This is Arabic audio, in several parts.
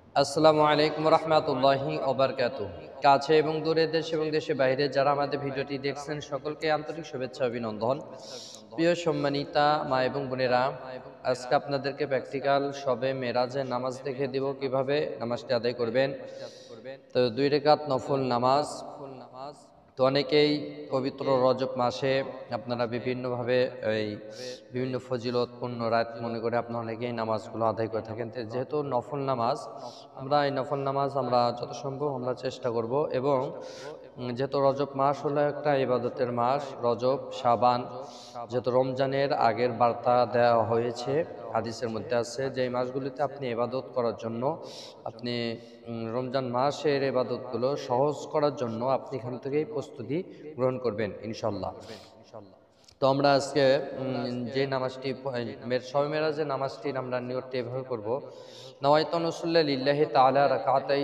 আসসালামু আলাইকুম রহমতুল্লাহি ওবারকাতুহু। কাছে এবং দূরে, দেশ এবং দেশের বাইরে যারা আমাদের ভিডিওটি দেখছেন সকলকে আন্তরিক শুভেচ্ছা অভিনন্দন। প্রিয় সম্মানিতা মা এবং বোনেরা, আজকে আপনাদেরকে প্র্যাকটিক্যাল শবে মেরাজের নামাজ দেখে দিব কিভাবে নামাজটি আদায় করবেন। তো 2 রাকাত নফল নামাজ। তো অনেকেই পবিত্র রজব মাসে আপনারা বিভিন্নভাবে বিভিন্ন ফজিলতপূর্ণ রাত মনে করে আপনারা অনেকেই নামাজগুলো আদায় করে থাকেন। যেহেতু নফল নামাজ, আমরা এই নফল নামাজ আমরা যত সম্ভব আমরা চেষ্টা করব। এবং যেহেতু রজব মাস হলো একটা ইবাদতের মাস, রজব শাবান, যেহেতু রমজানের আগের বার্তা দেওয়া হয়েছে, হাদিসের মধ্যে আছে যে এই মাসগুলিতে আপনি ইবাদত করার জন্য আপনি রমজান মাসের ইবাদতগুলো সহজ করার জন্য আপনি এখান থেকেই প্রস্তুতি গ্রহণ করবেন ইনশাল্লাহ। তো আমরা আজকে যে নামাজটি শবে মেরাজের নামাজটির আমরা নিয়তটি এভাবে করব। নওয়াইতু নুসল্লি লিল্লাহি তাআলা রাকাতাই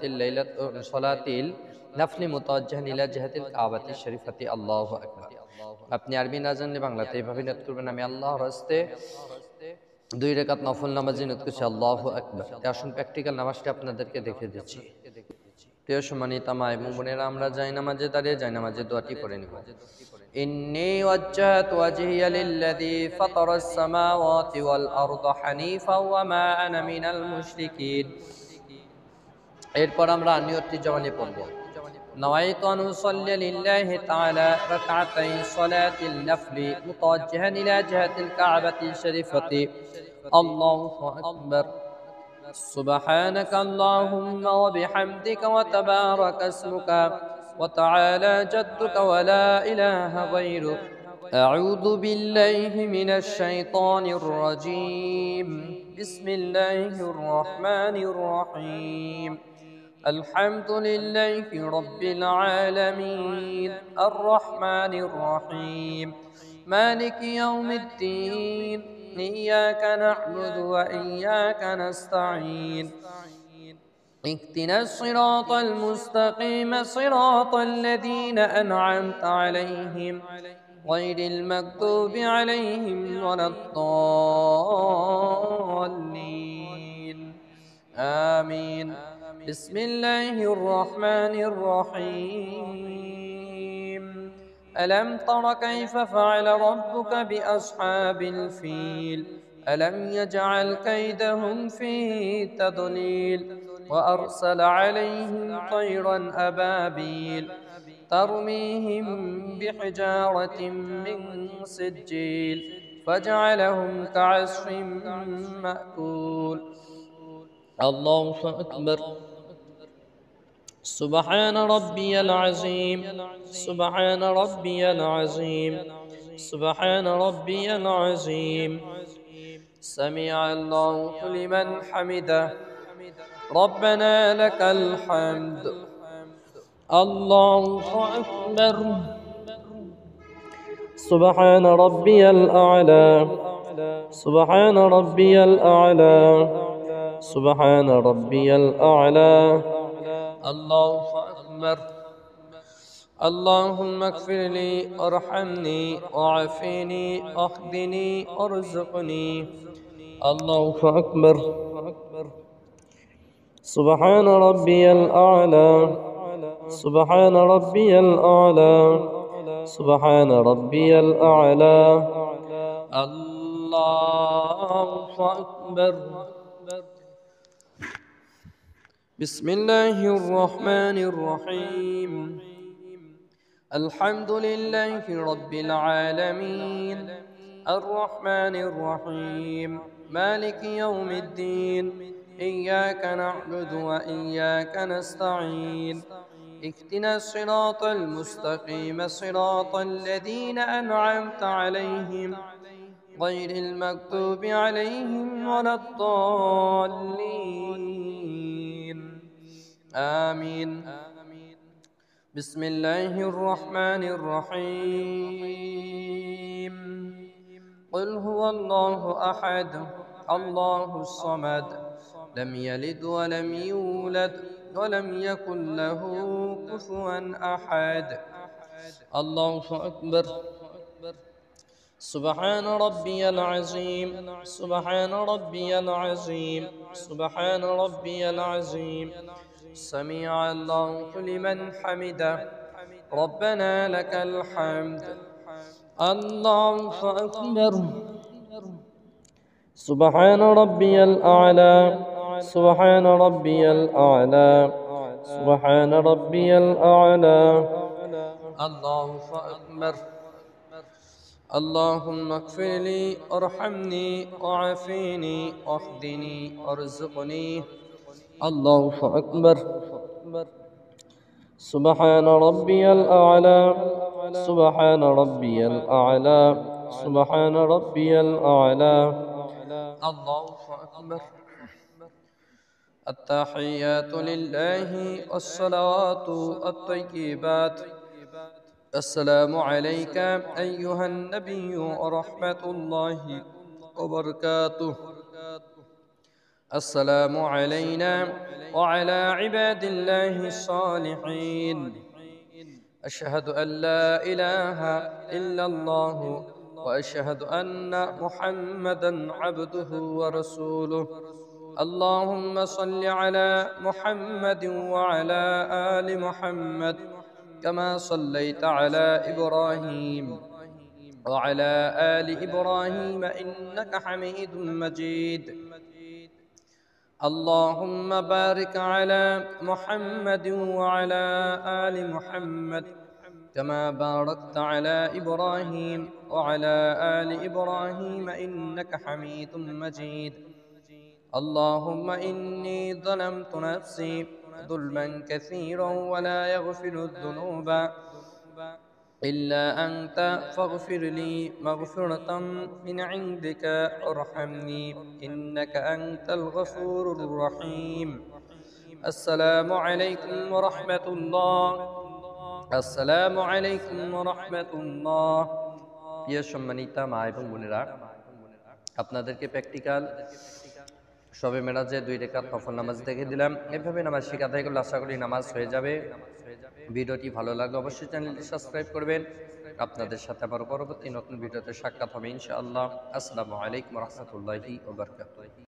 সলাতিল নাফলি মুতাওয়াজ্জিহান ইলা জিহাতিল কাবাতি শরীফাতি আল্লাহু আকবার। আপনি আরবি না জানলে বাংলাতে এইভাবে নিয়ত করবেন, আমি আল্লাহর হস্তে 2 রাকাত নফল নামাজে নিয়ত করছি আল্লাহু আকবার। আসুন প্র্যাকটিক্যাল নামাজটি আপনাদেরকে দেখে দিচ্ছি। প্রিয় সম্মানিতা মা এবং বোনেরা, আমরা জায়নামাজে দাঁড়িয়ে জায়নামাজের দোয়াটি পড়ে নিব। ইন্নী ওয়াজ্জাহতু ওয়াজহিয়া লিল্লাযী ফাতারাস সামাওয়াতি ওয়াল আরদা হানিফা ওয়া মা আনা মিনাল মুশরিকিন। এরপর আমরা নিয়তটি জবানে পড়ব। নওয়াইতু আন উসাল্লি লিল্লাহি তাআলা রাকাতাই সলাতিল নাফলি মুতাওয়াজ্জিহান ইলা জিহাতিল কাবাতি শরীফাতি আল্লাহু আকবার। سبحانك اللهم وبحمدك وتبارك اسمك وتعالى جدك ولا إله غيرك. أعوذ بالله من الشيطان الرجيم. بسم الله الرحمن الرحيم. الحمد لله رب العالمين الرحمن الرحيم مالك يوم الدين إياك نعبد وإياك نستعين اهدنا الصراط المستقيم صراط الذين أنعمت عليهم غير المغضوب عليهم ولا الضالين آمين. بسم الله الرحمن الرحيم. ألم تر كيف فعل ربك بأصحاب الفيل ألم يجعل كيدهم في تضليل وأرسل عليهم طيرا أبابيل ترميهم بحجارة من سجيل فجعلهم كعصف مأكول. الله أكبر. سبحان ربي العظيم سبحان ربي العظيم سبحان ربي العظيم. سمع الله لمن حمده ربنا لك الحمد. الله أكبر. سبحان ربي الأعلى سبحان ربي الأعلى سبحان ربي الأعلى. الله أكبر. اللهم اغفر لي وارحمني وعافني واهدني وارزقني. الله أكبر. سبحان ربي الأعلى سبحان ربي الأعلى سبحان ربي الأعلى. الله أكبر. بسم الله الرحمن الرحيم. الحمد لله رب العالمين الرحمن الرحيم مالك يوم الدين إياك نعبد وإياك نستعين اهدنا الصراط المستقيم صراط الذين أنعمت عليهم غير المغضوب عليهم ولا الضالين آمين. بسم الله الرحمن الرحيم. قل هو الله أحد الله الصمد لم يلد ولم يولد ولم يكن له كفوا أحد. الله أكبر. سبحان ربي العظيم سبحان ربي العظيم سبحان ربي العظيم سمع الله لمن حمده ربنا لك الحمد الله أكبر سبحان ربي الأعلى سبحان ربي الأعلى سبحان ربي الأعلى الله أكبر اللهم اغفر لي ارحمني وعافيني واهدني وارزقني الله أكبر سبحان ربي الأعلى سبحان ربي الأعلى سبحان ربي الأعلى الله أكبر التحيات لله والصلوات الطيبات السلام عليك أيها النبي ورحمة الله وبركاته السلام علينا وعلى عباد الله الصالحين أشهد أن لا إله إلا الله وأشهد أن محمدا عبده ورسوله اللهم صل على محمد وعلى آل محمد كما صليت على إبراهيم وعلى آل إبراهيم إنك حميد مجيد اللهم بارك على محمد وعلى آل محمد كما باركت على إبراهيم وعلى آل إبراهيم إنك حميد مجيد اللهم إني ظلمت نفسي ظلما كثيرا ولا يغفر الذنوب إلا أنت فاغفر لي مغفرة من عندك ارحمني إنك أنت الغفور الرحيم السلام عليكم ورحمة الله السلام عليكم ورحمة الله প্রিয় সম্মানিতা মা এবং বোনেরা আপনাদেরকে প্র্যাকটিক্যাল শবে মেরাজে 2 রাকাত নফল নামাজ দেখে দিলাম এভাবে নামাজ শিখা আদায় করলে আশা করি নামাজ হয়ে যাবে ভিডিওটি ভালো লাগলে অবশ্যই চ্যানেলটি সাবস্ক্রাইব করবেন আপনাদের সাথে আবার পরবর্তী নতুন ভিডিওতে সাক্ষাৎ হবে ইনশাআল্লাহ আসসালামু আলাইকুম ওয়া রাহমাতুল্লাহি ওয়া বারাকাতুহু